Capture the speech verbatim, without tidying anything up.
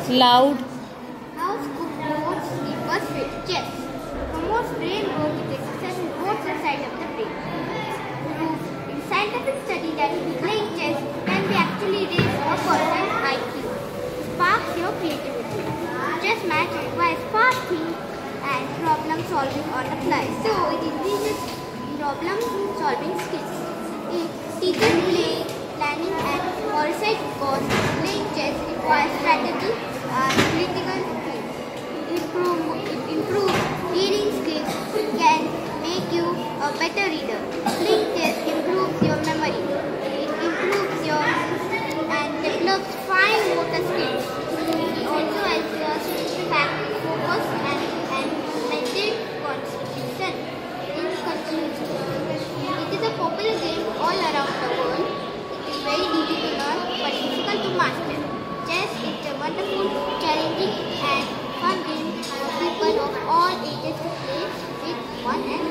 Loud. How Scoop promotes sleepers with chess. Promotes brain growth with exercise in both sides of the brain. Proves in scientific study that playing chess can be actually raise a person's I Q. Sparks your creativity. Chess match requires fast thinking and problem solving on the fly. So it increases problem solving skills. It teaches play, planning and foresight because playing chess requires strategy and critical thinking. Improve, it improves reading skills, can make you a better reader. Playing chess improves your memory. It improves your and develops fine motor skills. It also helps us back focus and, and maintain concentration. In conclusion, it is a popular game all around the world. It is very easy to learn but difficult to master. Chess is a wonderful, challenging and fun game for people of all ages to play with one and